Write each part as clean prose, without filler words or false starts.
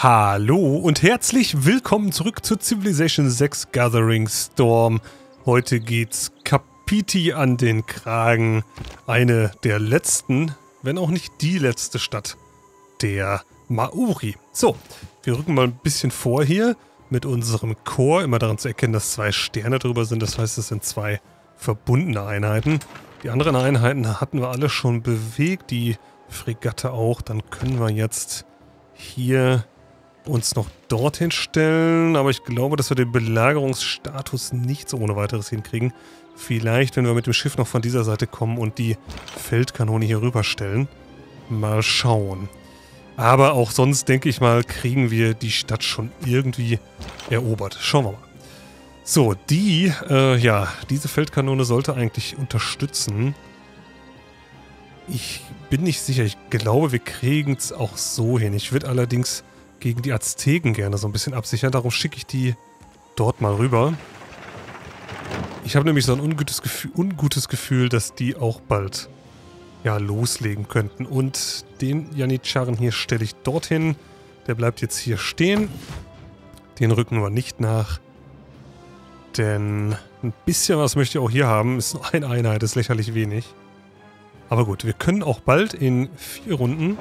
Hallo und herzlich willkommen zurück zu Civilization 6 Gathering Storm. Heute geht's Kapiti an den Kragen. Eine der letzten, wenn auch nicht die letzte Stadt der Maori. So, wir rücken mal ein bisschen vor hier mit unserem Korps. Immer daran zu erkennen, dass 2 Sterne drüber sind. Das heißt, es sind 2 verbundene Einheiten. Die anderen Einheiten hatten wir alle schon bewegt. Die Fregatte auch. Dann können wir jetzt hier uns noch dorthin stellen, aber ich glaube, dass wir den Belagerungsstatus nicht so ohne weiteres hinkriegen. Vielleicht, wenn wir mit dem Schiff noch von dieser Seite kommen und die Feldkanone hier rüberstellen. Mal schauen. Aber auch sonst, denke ich mal, kriegen wir die Stadt schon irgendwie erobert. Schauen wir mal. So, diese Feldkanone sollte eigentlich unterstützen. Ich bin nicht sicher. Ich glaube, wir kriegen es auch so hin. Ich würde allerdings gegen die Azteken gerne so ein bisschen absichern. Darum schicke ich die dort mal rüber. Ich habe nämlich so ein ungutes Gefühl, dass die auch bald loslegen könnten. Und den Janitscharen hier stelle ich dorthin. Der bleibt jetzt hier stehen. Den rücken wir nicht nach. Denn ein bisschen was möchte ich auch hier haben. Ist nur eine Einheit, ist lächerlich wenig. Aber gut, wir können auch bald in 4 Runden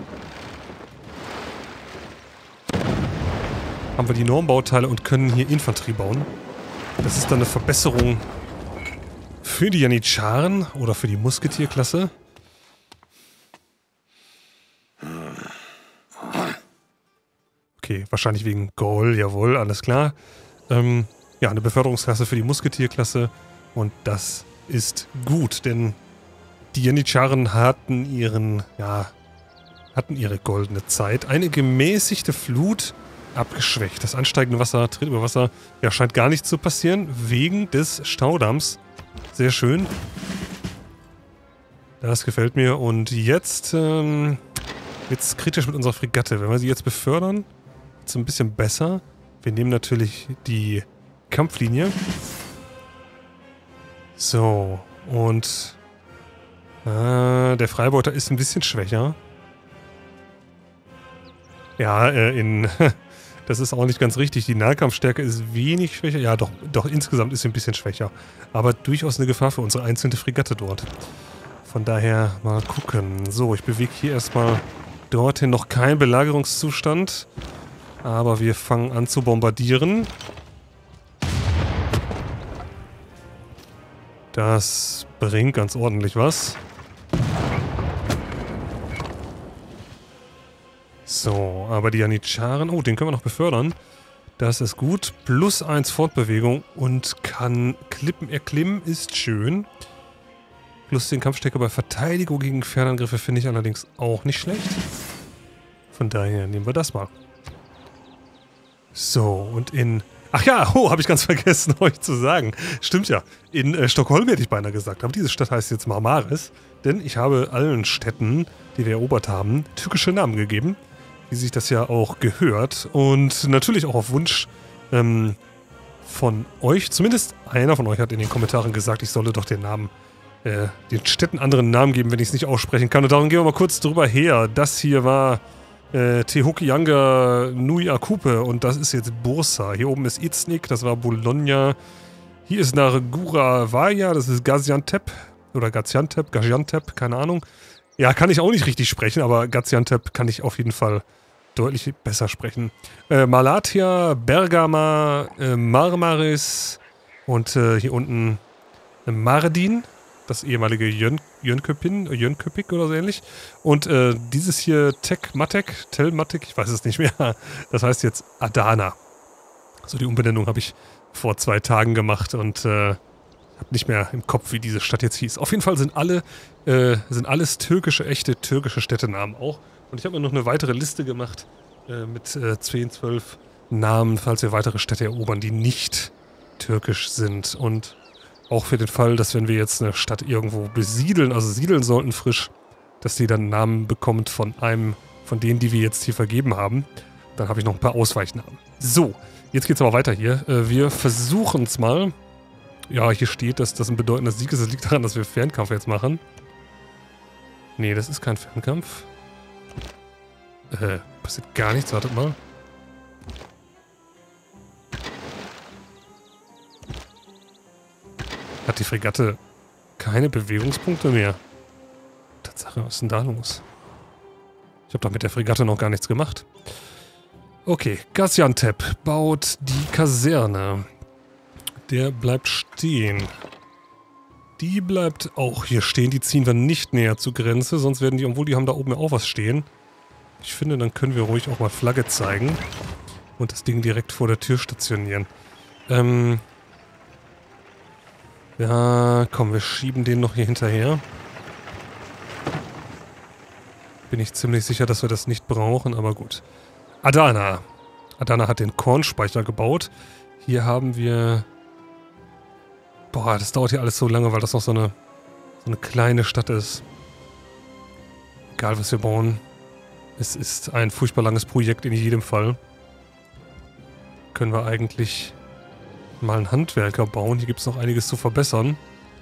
haben wir die Normbauteile und können hier Infanterie bauen. Das ist dann eine Verbesserung für die Janitscharen oder für die Musketierklasse. Okay, wahrscheinlich wegen Gaul, jawohl, alles klar. Eine Beförderungsklasse für die Musketierklasse und das ist gut, denn die Janitscharen hatten ihre goldene Zeit. Eine gemäßigte Flut abgeschwächt. Das ansteigende Wasser, Tritt über Wasser, scheint gar nicht zu passieren, wegen des Staudamms. Sehr schön. Das gefällt mir. Und jetzt wird es kritisch mit unserer Fregatte. Wenn wir sie jetzt befördern, wird es ein bisschen besser. Wir nehmen natürlich die Kampflinie. So, und der Freibeuter ist ein bisschen schwächer. Ja, das ist auch nicht ganz richtig. Die Nahkampfstärke ist wenig schwächer. Ja, doch insgesamt ist sie ein bisschen schwächer. Aber durchaus eine Gefahr für unsere einzelne Fregatte dort. Von daher mal gucken. So, ich bewege hier erstmal dorthin. Noch kein Belagerungszustand. Aber wir fangen an zu bombardieren. Das bringt ganz ordentlich was. So, aber die Janitscharen... Oh, den können wir noch befördern. Das ist gut. +1 Fortbewegung und kann Klippen erklimmen. Ist schön. Plus den Kampfstecker bei Verteidigung gegen Fernangriffe finde ich allerdings auch nicht schlecht. Von daher nehmen wir das mal. So, und in... Ach ja, habe ich ganz vergessen, euch zu sagen. Stimmt ja. In Stockholm hätte ich beinahe gesagt. Aber diese Stadt heißt jetzt Marmaris. Denn ich habe allen Städten, die wir erobert haben, türkische Namen gegeben. Wie sich das ja auch gehört. Und natürlich auch auf Wunsch von euch. Zumindest einer von euch hat in den Kommentaren gesagt, ich solle doch den Städten anderen Namen geben, wenn ich es nicht aussprechen kann. Und darum gehen wir mal kurz drüber her. Das hier war Tehokianga Nui Akupe und das ist jetzt Bursa. Hier oben ist Iznik, das war Bologna. Hier ist Nargura-Vaya, das ist Gaziantep. Oder Gaziantep, keine Ahnung. Ja, kann ich auch nicht richtig sprechen, aber Gaziantep kann ich auf jeden Fall deutlich besser sprechen. Malatya, Bergama, Marmaris und hier unten Mardin, das ehemalige Jönköping oder so ähnlich. Und dieses hier Telmatek, ich weiß es nicht mehr, das heißt jetzt Adana. So, die Umbenennung habe ich vor 2 Tagen gemacht und habe nicht mehr im Kopf, wie diese Stadt jetzt hieß. Auf jeden Fall sind alles echte türkische Städtenamen auch. Und ich habe mir noch eine weitere Liste gemacht mit 10, 12 Namen, falls wir weitere Städte erobern, die nicht türkisch sind. Und auch für den Fall, dass wenn wir jetzt eine Stadt irgendwo besiedeln, also siedeln sollten frisch, dass die dann einen Namen bekommt von einem von denen, die wir jetzt hier vergeben haben. Dann habe ich noch ein paar Ausweichnamen. So, jetzt geht's aber weiter hier. Wir versuchen es mal. Ja, hier steht, dass das ein bedeutender Sieg ist. Das liegt daran, dass wir Fernkampf jetzt machen. Nee, das ist kein Fernkampf. Passiert gar nichts, wartet mal. Hat die Fregatte keine Bewegungspunkte mehr? Tatsache, was ist denn da los? Ich habe doch mit der Fregatte noch gar nichts gemacht. Okay, Gaziantep baut die Kaserne. Der bleibt stehen. Die bleibt auch hier stehen. Die ziehen wir nicht näher zur Grenze, sonst werden die, obwohl die haben da oben ja auch was stehen. Ich finde, dann können wir ruhig auch mal Flagge zeigen. Und das Ding direkt vor der Tür stationieren. Ja, komm, wir schieben den noch hier hinterher. Bin ich ziemlich sicher, dass wir das nicht brauchen, aber gut. Adana. Adana hat den Kornspeicher gebaut. Hier haben wir... Boah, das dauert hier alles so lange, weil das noch so eine kleine Stadt ist. Egal, was wir bauen. Es ist ein furchtbar langes Projekt in jedem Fall. Können wir eigentlich mal einen Handwerker bauen. Hier gibt es noch einiges zu verbessern.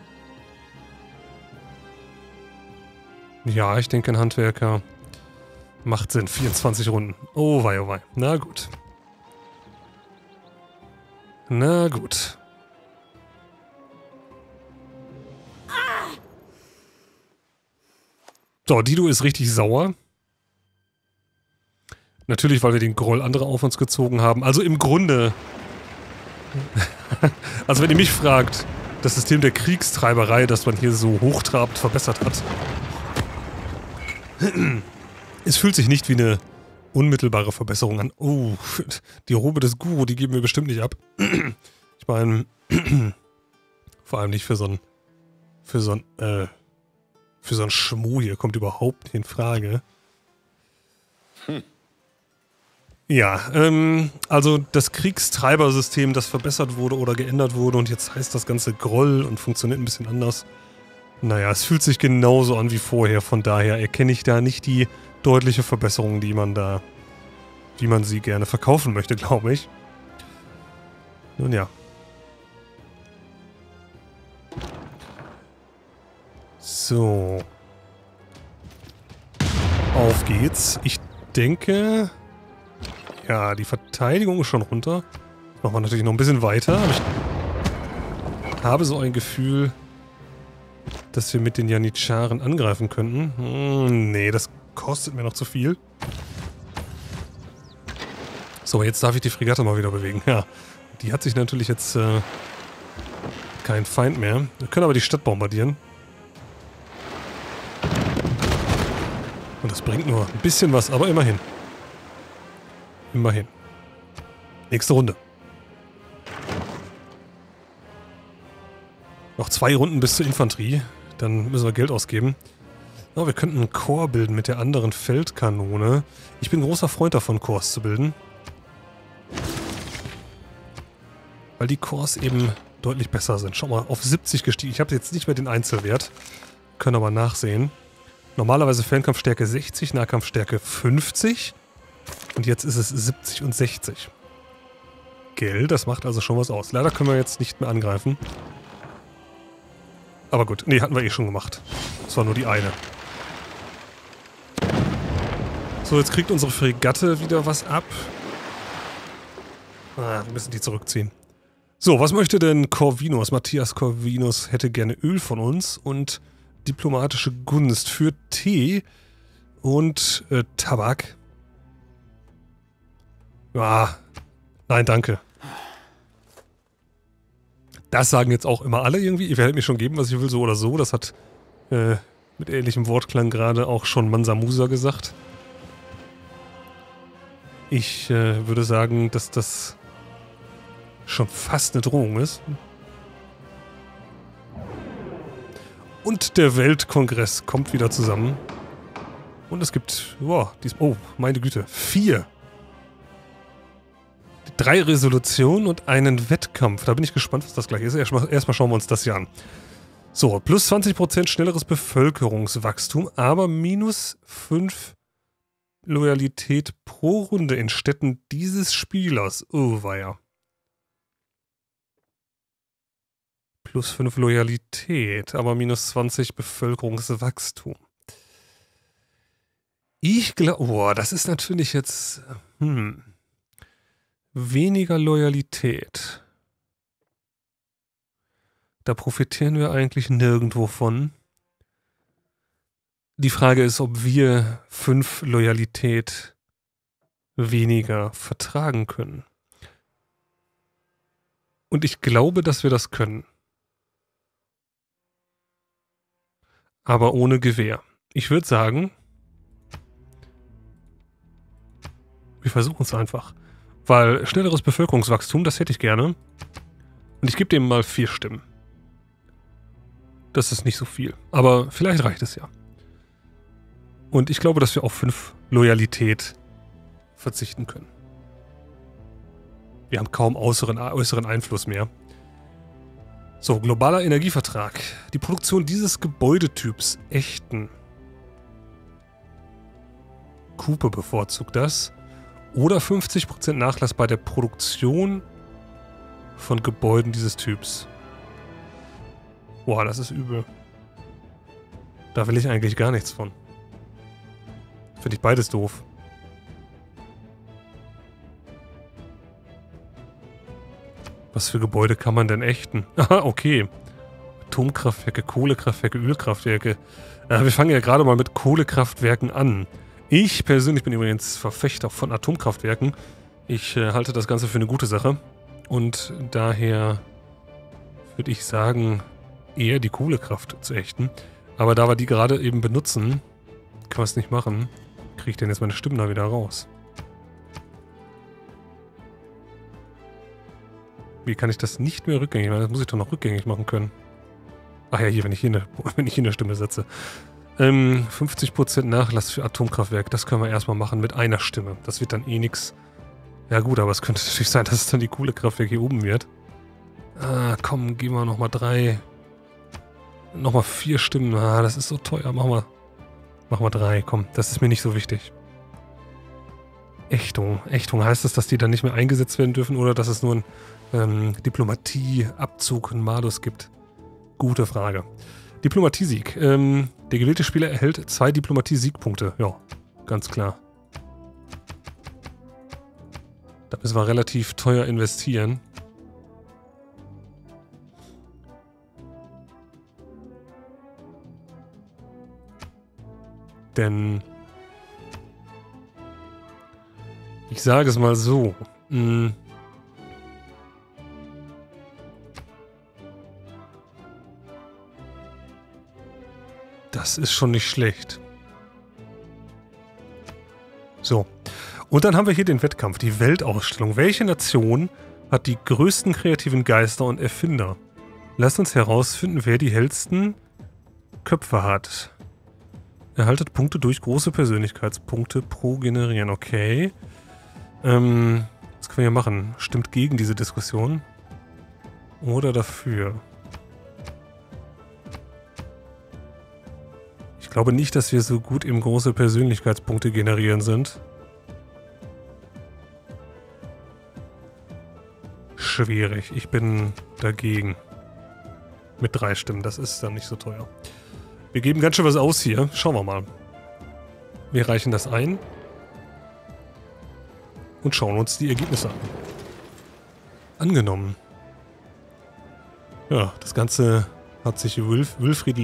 Ja, ich denke, ein Handwerker macht Sinn. 24 Runden. Oh wei, oh wei. Na gut. Na gut. So, Dido ist richtig sauer. Natürlich, weil wir den Groll anderer auf uns gezogen haben. Also im Grunde... Also wenn ihr mich fragt, das System der Kriegstreiberei, das man hier so hochtrabend verbessert hat, es fühlt sich nicht wie eine unmittelbare Verbesserung an. Oh, die Robe des Guru, die geben wir bestimmt nicht ab. Ich meine, vor allem nicht für so ein Schmuh hier, kommt überhaupt nicht in Frage. Ja, also das Kriegstreibersystem, das verbessert wurde oder geändert wurde und jetzt heißt das Ganze Groll und funktioniert ein bisschen anders. Naja, es fühlt sich genauso an wie vorher, von daher erkenne ich da nicht die deutliche Verbesserung, wie man sie gerne verkaufen möchte, glaube ich. Nun ja. So. Auf geht's. Ich denke... Ja, die Verteidigung ist schon runter. Machen wir natürlich noch ein bisschen weiter. Aber ich habe so ein Gefühl, dass wir mit den Janitscharen angreifen könnten. Nee, das kostet mir noch zu viel. So, jetzt darf ich die Fregatte mal wieder bewegen. Ja, die hat sich natürlich jetzt kein Feind mehr. Wir können aber die Stadt bombardieren. Und das bringt nur ein bisschen was, aber immerhin. Immerhin. Nächste Runde. Noch 2 Runden bis zur Infanterie. Dann müssen wir Geld ausgeben. Oh, wir könnten einen Korps bilden mit der anderen Feldkanone. Ich bin ein großer Freund davon, Korps zu bilden. Weil die Korps eben deutlich besser sind. Schau mal, auf 70 gestiegen. Ich habe jetzt nicht mehr den Einzelwert. Können aber nachsehen. Normalerweise Fernkampfstärke 60, Nahkampfstärke 50. Und jetzt ist es 70 und 60. Gell, das macht also schon was aus. Leider können wir jetzt nicht mehr angreifen. Aber gut, nee, hatten wir eh schon gemacht. Das war nur die eine. So, jetzt kriegt unsere Fregatte wieder was ab. Ah, wir müssen die zurückziehen. So, was möchte denn Corvinus? Matthias Corvinus hätte gerne Öl von uns und diplomatische Gunst für Tee und Tabak. Ja, nein, danke. Das sagen jetzt auch immer alle irgendwie. Ihr werdet mir schon geben, was ich will, so oder so. Das hat mit ähnlichem Wortklang gerade auch schon Mansa Musa gesagt. Ich würde sagen, dass das schon fast eine Drohung ist. Und der Weltkongress kommt wieder zusammen. Und es gibt, wow, oh, meine Güte, 4. 3 Resolutionen und einen Wettkampf. Da bin ich gespannt, was das gleich ist. Erstmal schauen wir uns das hier an. So, plus 20% schnelleres Bevölkerungswachstum, aber minus 5 Loyalität pro Runde in Städten dieses Spielers. Oh, weia. Plus 5 Loyalität, aber minus 20 Bevölkerungswachstum. Ich glaube, boah, das ist natürlich jetzt, weniger Loyalität. Da profitieren wir eigentlich nirgendwo von. Die Frage ist, ob wir 5 Loyalität weniger vertragen können. Und ich glaube, dass wir das können. Aber ohne Gewehr. Ich würde sagen, wir versuchen es einfach. Weil schnelleres Bevölkerungswachstum, das hätte ich gerne. Und ich gebe dem mal 4 Stimmen. Das ist nicht so viel. Aber vielleicht reicht es ja. Und ich glaube, dass wir auf 5 Loyalität verzichten können. Wir haben kaum äußeren Einfluss mehr. So, globaler Energievertrag. Die Produktion dieses Gebäudetyps ächten. Kupe bevorzugt das. Oder 50% Nachlass bei der Produktion von Gebäuden dieses Typs. Boah, das ist übel. Da will ich eigentlich gar nichts von. Finde ich beides doof. Was für Gebäude kann man denn ächten? Aha, okay. Atomkraftwerke, Kohlekraftwerke, Ölkraftwerke. Wir fangen ja gerade mal mit Kohlekraftwerken an. Ich persönlich bin übrigens Verfechter von Atomkraftwerken. Ich halte das Ganze für eine gute Sache. Und daher würde ich sagen, eher die Kohlekraft zu ächten. Aber da wir die gerade eben benutzen, kann man es nicht machen. Kriege ich denn jetzt meine Stimmen da wieder raus? Wie kann ich das nicht mehr rückgängig machen? Das muss ich doch noch rückgängig machen können. Ach ja, hier, wenn ich hier eine Stimme setze. 50% Nachlass für Atomkraftwerk. Das können wir erstmal machen mit einer Stimme. Das wird dann eh nix. Ja gut, aber es könnte natürlich sein, dass es dann die Kohlekraftwerk hier oben wird. Ah, komm, geben wir nochmal 3. Nochmal 4 Stimmen. Ah, das ist so teuer. Machen wir 3. Komm, das ist mir nicht so wichtig. Ächtung. Ächtung. Heißt das, dass die dann nicht mehr eingesetzt werden dürfen oder dass es nur ein Diplomatieabzug, einen Malus gibt? Gute Frage. Diplomatie-Sieg. Der gewählte Spieler erhält 2 Diplomatie-Siegpunkte. Ja, ganz klar. Da müssen wir relativ teuer investieren. Denn ich sage es mal so. Das ist schon nicht schlecht. So. Und dann haben wir hier den Wettkampf, die Weltausstellung. Welche Nation hat die größten kreativen Geister und Erfinder? Lasst uns herausfinden, wer die hellsten Köpfe hat. Erhaltet Punkte durch große Persönlichkeitspunkte pro generieren. Okay. Was können wir hier machen? Stimmt gegen diese Diskussion? Oder dafür? Ich glaube nicht, dass wir so gut im große Persönlichkeitspunkte generieren sind. Schwierig. Ich bin dagegen. Mit 3 Stimmen. Das ist dann nicht so teuer. Wir geben ganz schön was aus hier. Schauen wir mal. Wir reichen das ein. Und schauen uns die Ergebnisse an. Angenommen. Ja, das Ganze hat sich Wilfried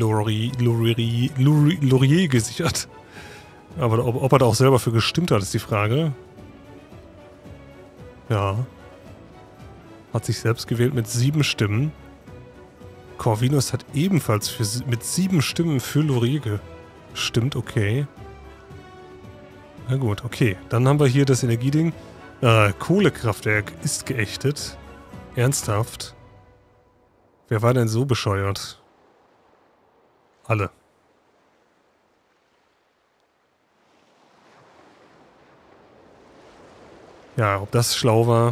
Laurier gesichert. Aber ob er da auch selber für gestimmt hat, ist die Frage. Ja. Hat sich selbst gewählt mit 7 Stimmen. Corvinus hat ebenfalls mit 7 Stimmen für Laurier gestimmt. Okay. Na gut, okay. Dann haben wir hier das Energieding. Kohlekraftwerk ist geächtet. Ernsthaft. Wer war denn so bescheuert? Alle. Ja, ob das schlau war?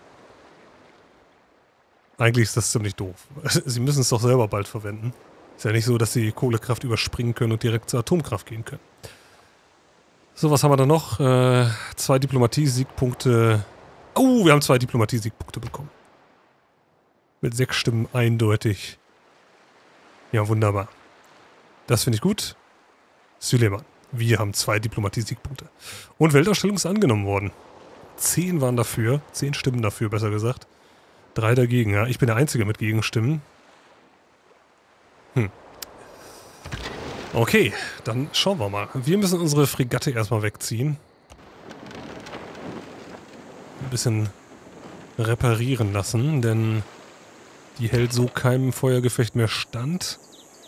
Eigentlich ist das ziemlich doof. Sie müssen es doch selber bald verwenden. Ist ja nicht so, dass sie die Kohlekraft überspringen können und direkt zur Atomkraft gehen können. So, was haben wir da noch? 2 Diplomatie-Siegpunkte. Oh, wir haben 2 Diplomatie-Siegpunkte bekommen. Mit 6 Stimmen eindeutig. Ja, wunderbar. Das finde ich gut. Süleyman. Wir haben 2 Diplomatie-Siegpunkte. Und Weltausstellung ist angenommen worden. 10 waren dafür. 10 Stimmen dafür, besser gesagt. 3 dagegen, ja. Ich bin der Einzige mit Gegenstimmen. Okay, dann schauen wir mal. Wir müssen unsere Fregatte erstmal wegziehen. Ein bisschen reparieren lassen, denn die hält so keinem Feuergefecht mehr stand.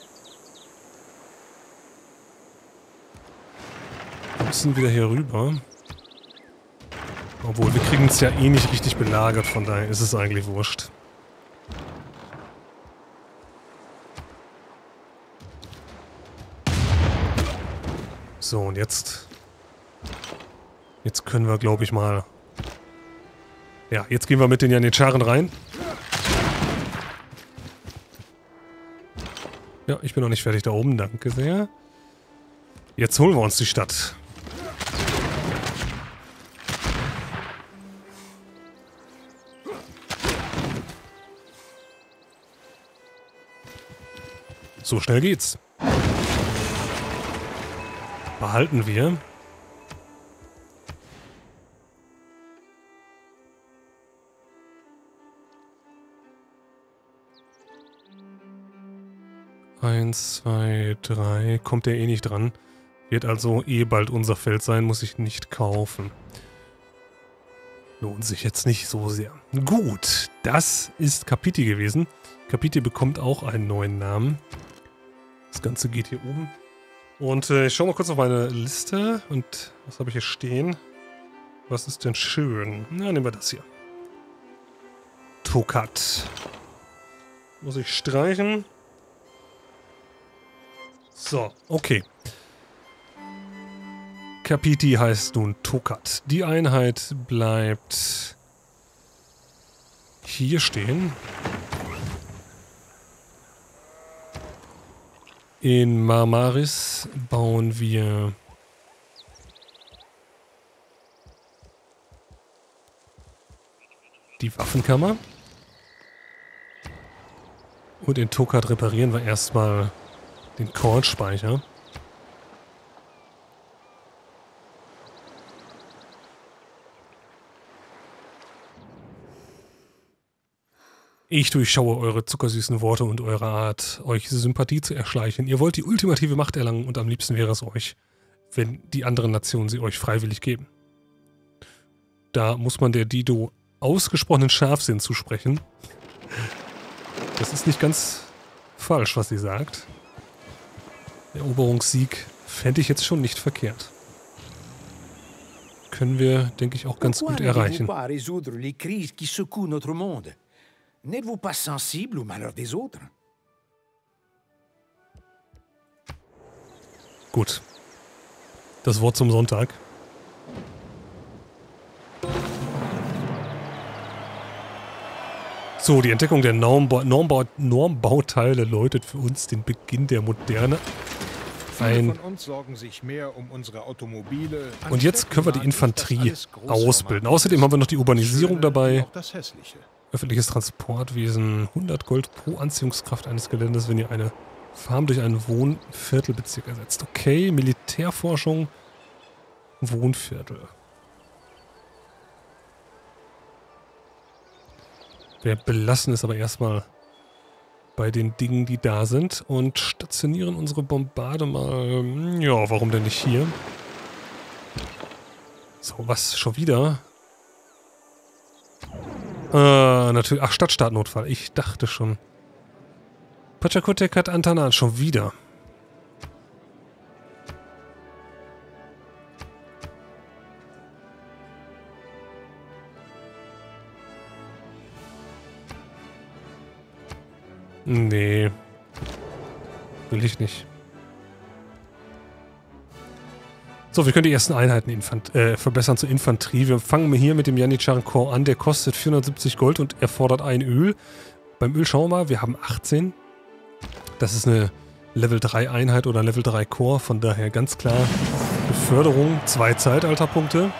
Wir müssen wieder hier rüber. Obwohl, wir kriegen es ja eh nicht richtig belagert, von daher ist es eigentlich wurscht. So, und jetzt können wir, glaube ich, mal... Ja, jetzt gehen wir mit den Janitscharen rein. Ja, ich bin noch nicht fertig da oben, danke sehr. Jetzt holen wir uns die Stadt. So schnell geht's. Behalten wir. Eins, zwei, drei. Kommt der eh nicht dran. Wird also eh bald unser Feld sein, muss ich nicht kaufen. Lohnt sich jetzt nicht so sehr. Gut, das ist Kapiti gewesen. Kapiti bekommt auch einen neuen Namen. Das Ganze geht hier oben. Und ich schaue mal kurz auf meine Liste. Und was habe ich hier stehen? Was ist denn schön? Na, nehmen wir das hier. Tokat. Muss ich streichen. So, okay. Kapiti heißt nun Tokat. Die Einheit bleibt hier stehen. In Marmaris bauen wir die Waffenkammer. Und in Tokat reparieren wir erstmal den Kornspeicher. Ich durchschaue eure zuckersüßen Worte und eure Art, euch Sympathie zu erschleichen. Ihr wollt die ultimative Macht erlangen und am liebsten wäre es euch, wenn die anderen Nationen sie euch freiwillig geben. Da muss man der Dido ausgesprochenen Scharfsinn zusprechen. Das ist nicht ganz falsch, was sie sagt. Eroberungssieg fände ich jetzt schon nicht verkehrt. Können wir, denke ich, auch ganz gut erreichen. N'êtes-vous pas sensible au malheur des autres? Gut. Das Wort zum Sonntag. So, die Entdeckung der Normbauteile läutet für uns den Beginn der Moderne ein. Und jetzt können wir die Infanterie ausbilden. Außerdem haben wir noch die Urbanisierung dabei. Öffentliches Transportwesen, 100 Gold pro Anziehungskraft eines Geländes, wenn ihr eine Farm durch einen Wohnviertelbezirk ersetzt. Okay, Militärforschung, Wohnviertel. Wir belassen es aber erstmal bei den Dingen, die da sind und stationieren unsere Bombarde mal, ja, warum denn nicht hier? So, was, schon wieder? Natürlich. Ach, Stadtstartnotfall. Ich dachte schon. Pachakutek hat Antanan schon wieder. Nee. Will ich nicht. So, wir können die ersten Einheiten verbessern zur Infanterie. Wir fangen hier mit dem Janitscharen Korps an. Der kostet 470 Gold und erfordert ein Öl. Beim Öl schauen wir mal, wir haben 18. Das ist eine Level 3 Einheit oder Level 3 Korps. Von daher ganz klar Beförderung, 2 Zeitalterpunkte.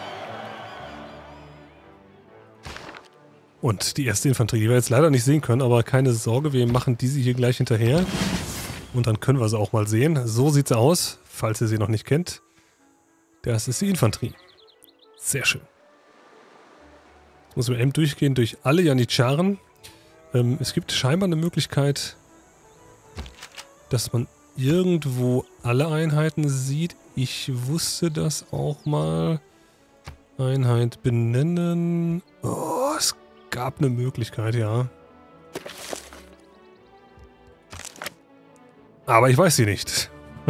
Und die erste Infanterie, die wir jetzt leider nicht sehen können, aber keine Sorge, wir machen diese hier gleich hinterher. Und dann können wir sie auch mal sehen. So sieht sie aus, falls ihr sie noch nicht kennt. Das ist die Infanterie. Sehr schön. Jetzt muss man eben durchgehen durch alle Janitscharen. Es gibt scheinbar eine Möglichkeit, dass man irgendwo alle Einheiten sieht. Ich wusste das auch mal. Einheit benennen. Oh, es gab eine Möglichkeit, ja. Aber ich weiß sie nicht.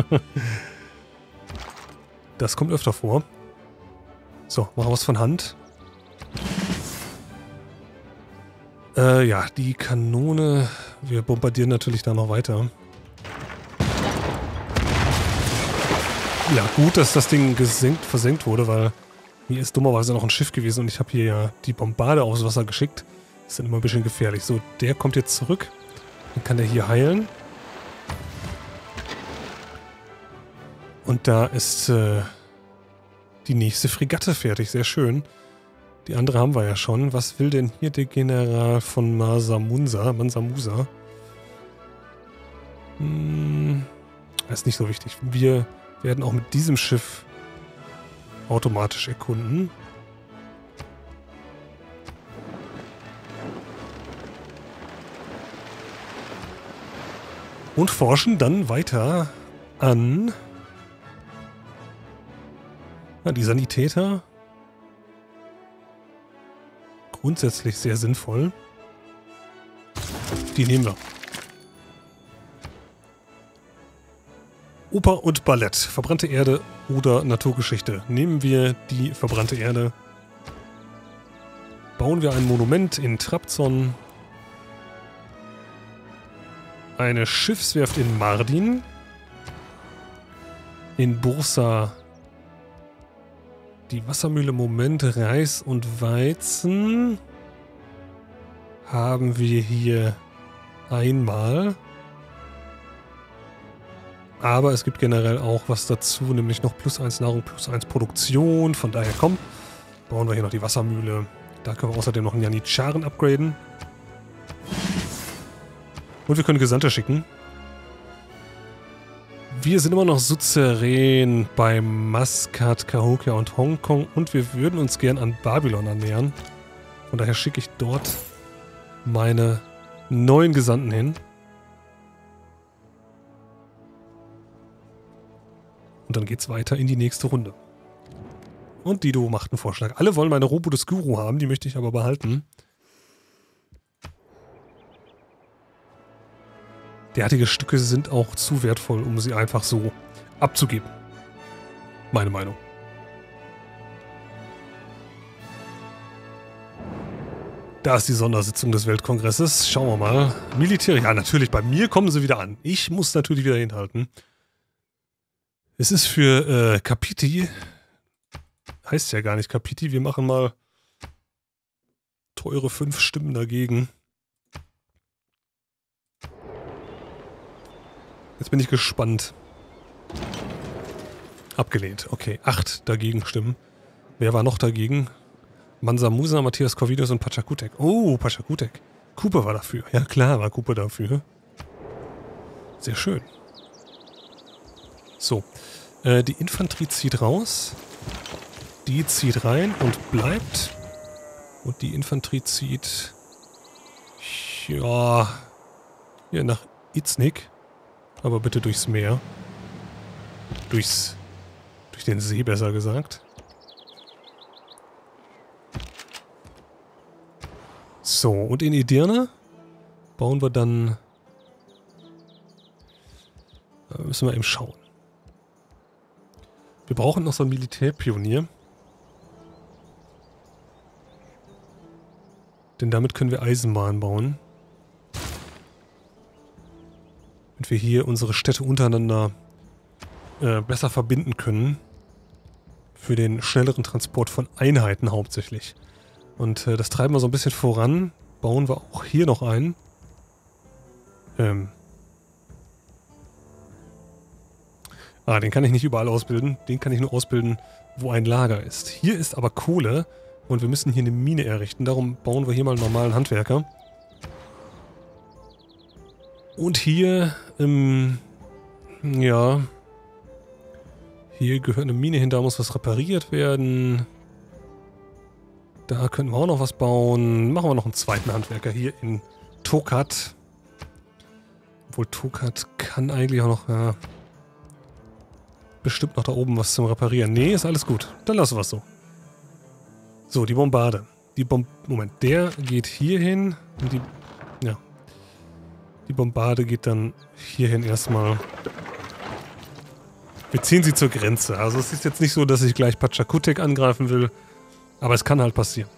Das kommt öfter vor. So, machen wir es von Hand. Ja, die Kanone. Wir bombardieren natürlich da noch weiter. Ja, gut, dass das Ding versenkt wurde, weil hier ist dummerweise noch ein Schiff gewesen und ich habe hier ja die Bombarde aufs Wasser geschickt. Ist dann immer ein bisschen gefährlich. So, der kommt jetzt zurück. Dann kann der hier heilen. Und da ist die nächste Fregatte fertig. Sehr schön. Die andere haben wir ja schon. Was will denn hier der General von Mansa Musa? Ist nicht so wichtig. Wir werden auch mit diesem Schiff automatisch erkunden. Und forschen dann weiter an die Sanitäter. Grundsätzlich sehr sinnvoll. Die nehmen wir. Oper und Ballett. Verbrannte Erde oder Naturgeschichte. Nehmen wir die verbrannte Erde. Bauen wir ein Monument in Trabzon. Eine Schiffswerft in Mardin. In Bursa die Wassermühle Moment, Reis und Weizen haben wir hier einmal. Aber es gibt generell auch was dazu, nämlich noch +1 Nahrung, +1 Produktion. Von daher, komm, bauen wir hier noch die Wassermühle. Da können wir außerdem noch einen Janitscharen upgraden. Und wir können Gesandte schicken. Wir sind immer noch Suzerän bei Maskat, Cahokia und Hongkong und wir würden uns gern an Babylon annähern. Von daher schicke ich dort meine neuen Gesandten hin. Und dann geht's weiter in die nächste Runde. Und Dido macht einen Vorschlag. Alle wollen meine Robo des Guru haben, die möchte ich aber behalten. Derartige Stücke sind auch zu wertvoll, um sie einfach so abzugeben. Meine Meinung. Da ist die Sondersitzung des Weltkongresses. Schauen wir mal. Militär, ja natürlich, bei mir kommen sie wieder an. Ich muss natürlich wieder hinhalten. Es ist für Kapiti, heißt ja gar nicht Kapiti, wir machen mal teure 5 Stimmen dagegen. Jetzt bin ich gespannt. Abgelehnt. Okay, 8 dagegen stimmen. Wer war noch dagegen? Mansa Musa, Matthias Corvinus und Pachakutek. Oh, Pachakutek. Cooper war dafür. Ja klar, war Cooper dafür. Sehr schön. So. Die Infanterie zieht raus. Die zieht rein und bleibt. Und die Infanterie zieht... Ja... Hier nach Iznik. Aber bitte durchs Meer. Durch den See, besser gesagt. So, und in Edirne bauen wir dann... Da müssen wir eben schauen. Wir brauchen noch so einen Militärpionier. Denn damit können wir Eisenbahn bauen. Und wir hier unsere Städte untereinander besser verbinden können. Für den schnelleren Transport von Einheiten hauptsächlich. Und das treiben wir so ein bisschen voran. Bauen wir auch hier noch ein. Den kann ich nicht überall ausbilden. Den kann ich nur ausbilden, wo ein Lager ist. Hier ist aber Kohle und wir müssen hier eine Mine errichten. Darum bauen wir hier mal einen normalen Handwerker. Und hier, ja, hier gehört eine Mine hin, da muss was repariert werden. Da könnten wir auch noch was bauen. Machen wir noch einen zweiten Handwerker hier in Tokat. Obwohl Tokat kann eigentlich auch noch, ja, bestimmt noch da oben was zum Reparieren. Nee, ist alles gut. Dann lassen wir es so. So, die Bombarde. Moment, der geht hier hin. Und die Bombarde geht dann hierhin erstmal. Wir ziehen sie zur Grenze. Also es ist jetzt nicht so, dass ich gleich Pachakutik angreifen will. Aber es kann halt passieren.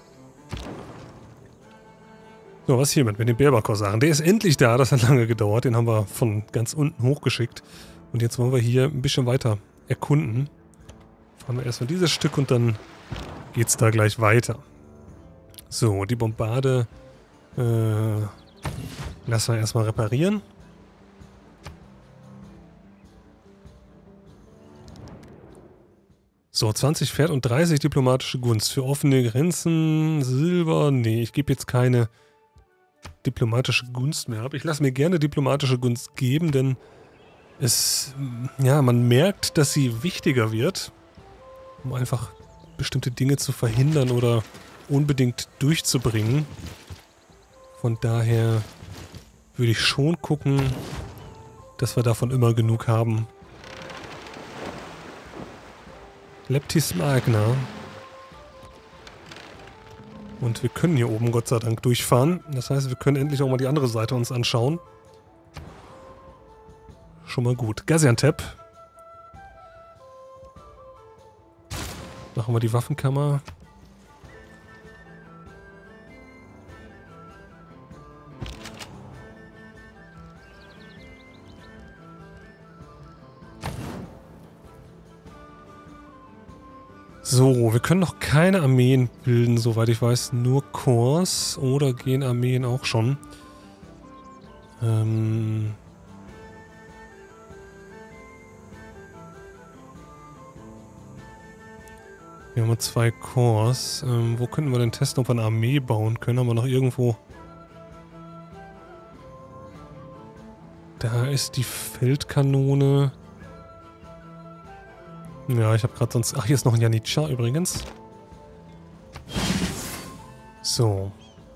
So, was hier mit den Berber-Korsaren? Der ist endlich da. Das hat lange gedauert. Den haben wir von ganz unten hochgeschickt. Und jetzt wollen wir hier ein bisschen weiter erkunden. Fahren wir erstmal dieses Stück und dann geht's da gleich weiter. So, die Bombarde lassen wir erstmal reparieren. So, 20 Pferd und 30 diplomatische Gunst. Für offene Grenzen, Silber. Nee, ich gebe jetzt keine diplomatische Gunst mehr ab. Ich lasse mir gerne diplomatische Gunst geben, denn es, ja, man merkt, dass sie wichtiger wird, um einfach bestimmte Dinge zu verhindern oder unbedingt durchzubringen. Von daher würde ich schon gucken, dass wir davon immer genug haben. Leptis Magna. Und wir können hier oben Gott sei Dank durchfahren. Das heißt, wir können endlich auch mal die andere Seite uns anschauen. Schon mal gut. Gaziantep. Machen wir die Waffenkammer. So, wir können noch keine Armeen bilden, soweit ich weiß. Nur Korps oder gehen Armeen auch schon. Wir haben 2 Korps. Wo könnten wir denn testen, ob wir eine Armee bauen können? Haben wir noch irgendwo... Da ist die Feldkanone... Ja, ich habe gerade sonst... Ach, hier ist noch ein Janitscha übrigens. So.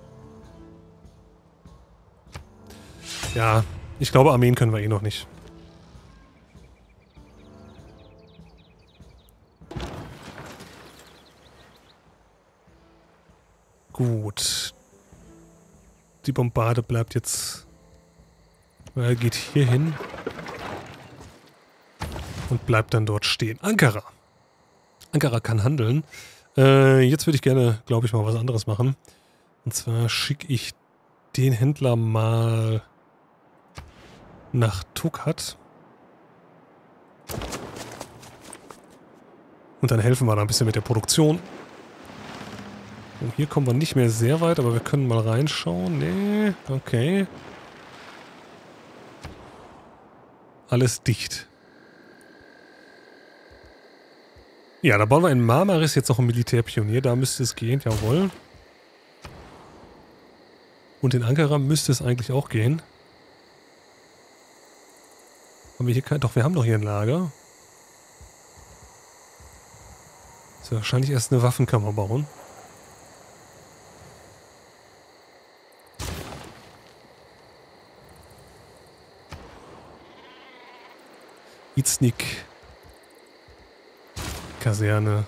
Ja, ich glaube, Armeen können wir eh noch nicht. Gut. Die Bombarde bleibt jetzt... geht hier hin. Und bleibt dann dort stehen. Ankara. Ankara kann handeln. Jetzt würde ich gerne, glaube ich, mal was anderes machen. Und zwar schicke ich den Händler mal nach Tokat. Und dann helfen wir da ein bisschen mit der Produktion. Und hier kommen wir nicht mehr sehr weit, aber wir können mal reinschauen. Nee, okay. Alles dicht. Ja, da bauen wir in Marmaris jetzt noch einen Militärpionier. Da müsste es gehen, jawohl. Und in Ankara müsste es eigentlich auch gehen. Haben wir hier kein... Doch, wir haben doch hier ein Lager. So, wahrscheinlich erst eine Waffenkammer bauen. Iznik. Kaserne.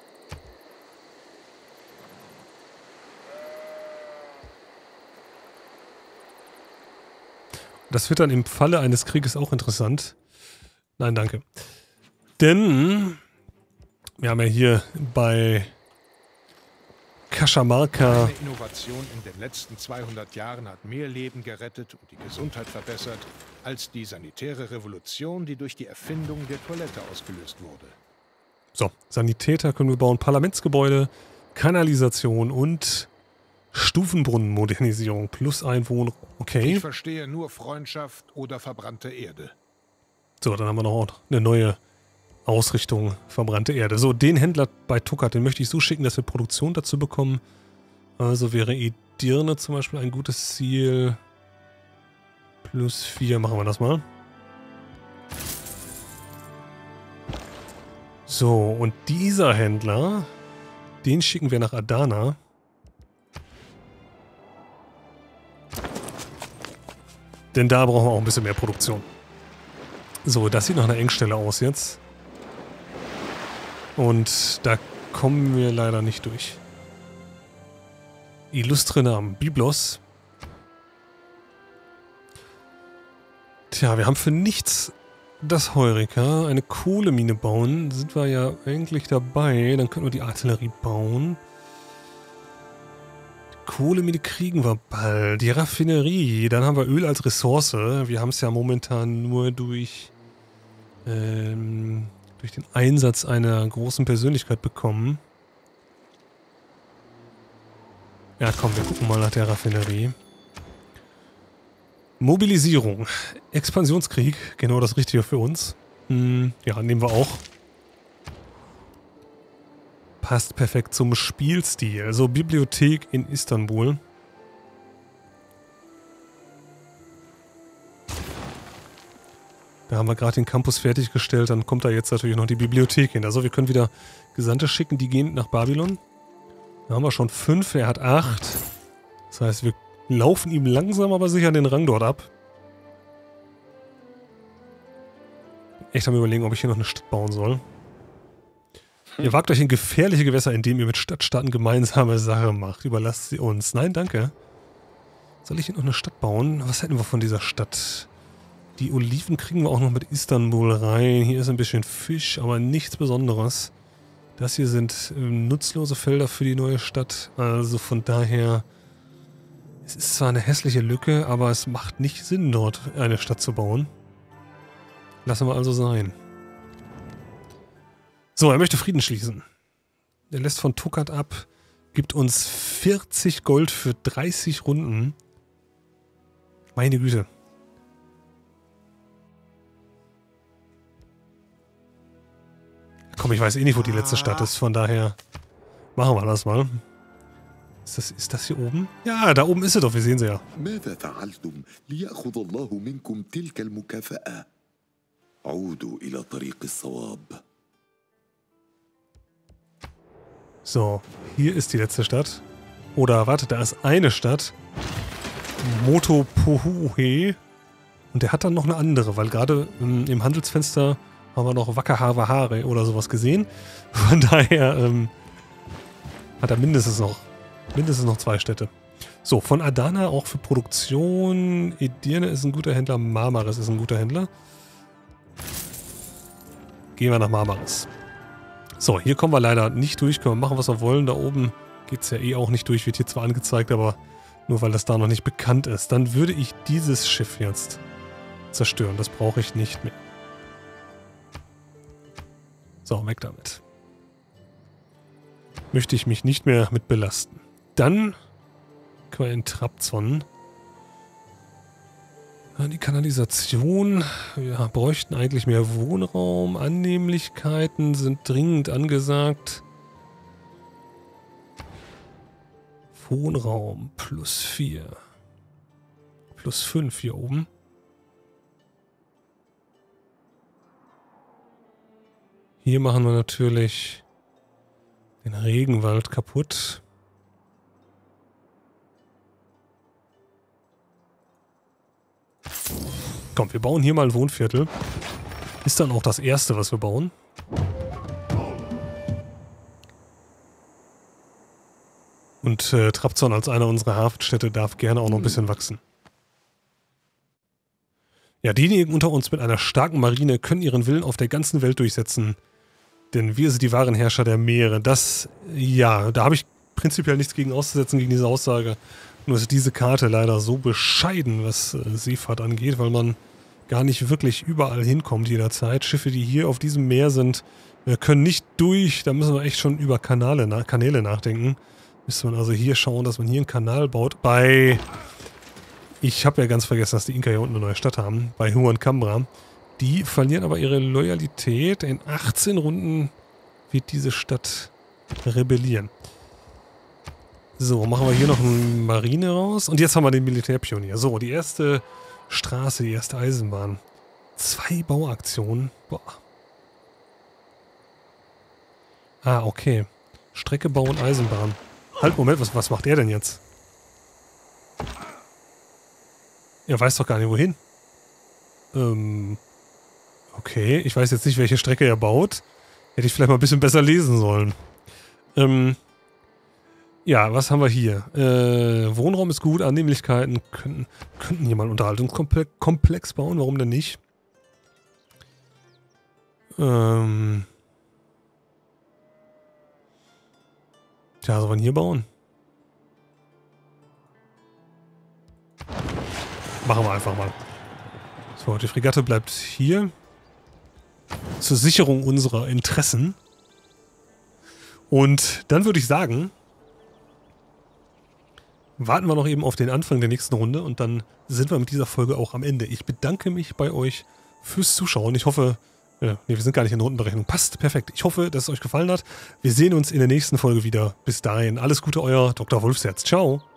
Das wird dann im Falle eines Krieges auch interessant. Nein, danke. Denn wir haben ja hier bei Cajamarca... Eine Innovation in den letzten 200 Jahren hat mehr Leben gerettet und die Gesundheit verbessert, als die sanitäre Revolution, die durch die Erfindung der Toilette ausgelöst wurde. So, Sanitäter können wir bauen, Parlamentsgebäude, Kanalisation und Stufenbrunnenmodernisierung plus Einwohner. Okay. Ich verstehe nur Freundschaft oder verbrannte Erde. So, dann haben wir noch eine neue Ausrichtung, verbrannte Erde. So, den Händler bei Tokat, den möchte ich so schicken, dass wir Produktion dazu bekommen. Also wäre Edirne zum Beispiel ein gutes Ziel. Plus 4, machen wir das mal. So, und dieser Händler, den schicken wir nach Adana. Denn da brauchen wir auch ein bisschen mehr Produktion. So, das sieht nach einer Engstelle aus jetzt. Und da kommen wir leider nicht durch. Illustre Namen. Biblos. Tja, wir haben für nichts das Heureka. Eine Kohlemine bauen. Sind wir ja eigentlich dabei. Dann können wir die Artillerie bauen. Die Kohlemine kriegen wir bald. Die Raffinerie. Dann haben wir Öl als Ressource. Wir haben es ja momentan nur durch den Einsatz einer großen Persönlichkeit bekommen. Ja, komm, wir gucken mal nach der Raffinerie. Mobilisierung. Expansionskrieg. Genau das Richtige für uns. Ja, nehmen wir auch. Passt perfekt zum Spielstil. So, Bibliothek in Istanbul. Da haben wir gerade den Campus fertiggestellt. Dann kommt da jetzt natürlich noch die Bibliothek hin. Also wir können wieder Gesandte schicken. Die gehen nach Babylon. Da haben wir schon 5. Er hat 8. Das heißt, wir laufen ihm langsam aber sicher den Rang dort ab. Echt am Überlegen, ob ich hier noch eine Stadt bauen soll. Ihr wagt euch in gefährliche Gewässer, indem ihr mit Stadtstaaten gemeinsame Sache macht. Überlasst sie uns. Nein, danke. Soll ich hier noch eine Stadt bauen? Was hätten wir von dieser Stadt? Die Oliven kriegen wir auch noch mit Istanbul rein. Hier ist ein bisschen Fisch, aber nichts Besonderes. Das hier sind nutzlose Felder für die neue Stadt. Also von daher... Es ist zwar eine hässliche Lücke, aber es macht nicht Sinn, dort eine Stadt zu bauen. Lassen wir also sein. So, er möchte Frieden schließen. Er lässt von Tokat ab, gibt uns 40 Gold für 30 Runden. Meine Güte. Komm, ich weiß eh nicht, wo die letzte Stadt ist, von daher machen wir das mal. Ist das hier oben? Ja, da oben ist sie doch, wir sehen sie ja. So, hier ist die letzte Stadt. Oder, warte, da ist eine Stadt. Motopohuhe. Und der hat dann noch eine andere, weil gerade im Handelsfenster haben wir noch Wakahavahare oder sowas gesehen. Von daher hat er mindestens noch 2 Städte. So, von Adana auch für Produktion. Edirne ist ein guter Händler. Marmaris ist ein guter Händler. Gehen wir nach Marmaris. So, hier kommen wir leider nicht durch. Können wir machen, was wir wollen. Da oben geht es ja eh auch nicht durch. Wird hier zwar angezeigt, aber nur weil das da noch nicht bekannt ist. Dann würde ich dieses Schiff jetzt zerstören. Das brauche ich nicht mehr. So, weg damit. Möchte ich mich nicht mehr mit belasten. Dann können wir in Trabzon. Die Kanalisation. Wir bräuchten eigentlich mehr Wohnraum. Annehmlichkeiten sind dringend angesagt. Wohnraum +4. +5 hier oben. Hier machen wir natürlich den Regenwald kaputt. Komm, wir bauen hier mal ein Wohnviertel. Ist dann auch das erste, was wir bauen. Und Trabzon als einer unserer Hafenstädte darf gerne auch noch ein bisschen wachsen. Ja, diejenigen unter uns mit einer starken Marine können ihren Willen auf der ganzen Welt durchsetzen. Denn wir sind die wahren Herrscher der Meere. Das, ja, da habe ich prinzipiell nichts gegen auszusetzen, gegen diese Aussage. Nur ist diese Karte leider so bescheiden, was Seefahrt angeht, weil man gar nicht wirklich überall hinkommt jederzeit. Schiffe, die hier auf diesem Meer sind, können nicht durch. Da müssen wir echt schon über Kanäle nachdenken. Müsste man also hier schauen, dass man hier einen Kanal baut. Ich habe ja ganz vergessen, dass die Inka hier unten eine neue Stadt haben. Bei Huon Cambra. Die verlieren aber ihre Loyalität. In 18 Runden wird diese Stadt rebellieren. So, machen wir hier noch eine Marine raus. Und jetzt haben wir den Militärpionier. So, die erste Straße, die erste Eisenbahn. 2 Bauaktionen. Boah. Ah, okay. Strecke bauen, Eisenbahn. Halt, Moment, was macht er denn jetzt? Er weiß doch gar nicht, wohin. Okay, ich weiß jetzt nicht, welche Strecke er baut. Hätte ich vielleicht mal ein bisschen besser lesen sollen. Ja, was haben wir hier? Wohnraum ist gut, Annehmlichkeiten. Könnten hier mal einen Unterhaltungskomplex bauen, warum denn nicht? Tja, sollen wir hier bauen? Machen wir einfach mal. So, die Fregatte bleibt hier. Zur Sicherung unserer Interessen. Und dann würde ich sagen, warten wir noch eben auf den Anfang der nächsten Runde und dann sind wir mit dieser Folge auch am Ende. Ich bedanke mich bei euch fürs Zuschauen. Ich hoffe, wir sind gar nicht in der Rundenberechnung. Passt, perfekt. Ich hoffe, dass es euch gefallen hat. Wir sehen uns in der nächsten Folge wieder. Bis dahin, alles Gute, euer Dr. Wolfsherz. Ciao.